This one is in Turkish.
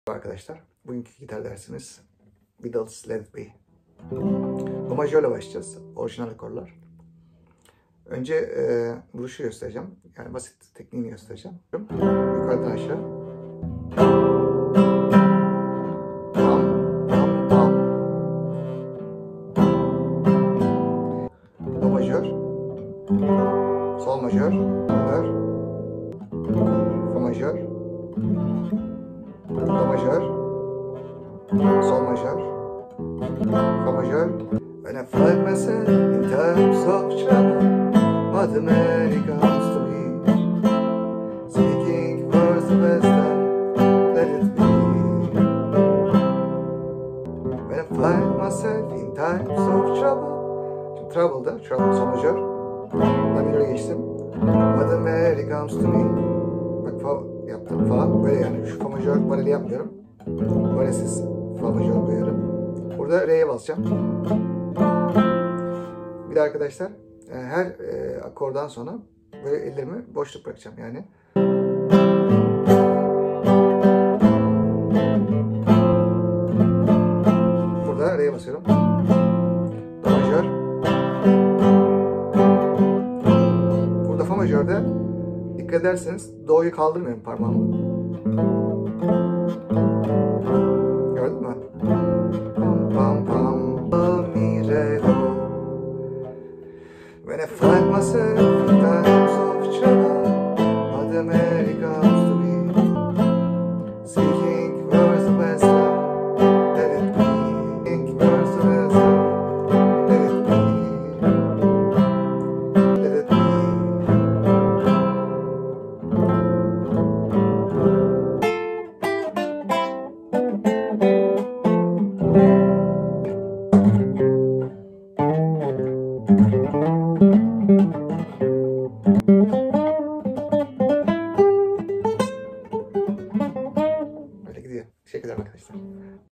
Arkadaşlar, bugünkü gitar dersimiz Beatles Let It Be. Do majörle başlayacağız. Orijinal akorlar. Önce vuruşu göstereceğim. Yani basit tekniğini göstereceğim. Yukarıdan aşağı. Pam, pam, pam. Do majör. Sol majör. Majör. Fa majör. Do majör. Sol majör. Fa majör. When I find myself in times of trouble, Mother Mary comes to me, speaking words of wisdom, let it be. When I find myself in times of trouble, şimdi trouble'da, trouble sol majör, la minöre geçtim. Mother Mary comes to me, bak fa yaptım, fa böyle yani şu fa majör bareli yapmıyorum, baresiz fa majör koyarım. Burada re'ye basacağım. Bir de arkadaşlar her akordan sonra böyle ellerimi boşluk bırakacağım yani. Burada re'ye basıyorum. Do majör. Burada fa majörde dikkat ederseniz do'yu kaldırmıyorum parmağımı. Gördün mü? Pam pam pam mi re do. When I find myself in times of trouble, Mother Mary comes to me, seeking words of wisdom, let it be. Seeking words of wisdom, let it be. Let it be. Böyle gidiyor. Teşekkürler arkadaşlar.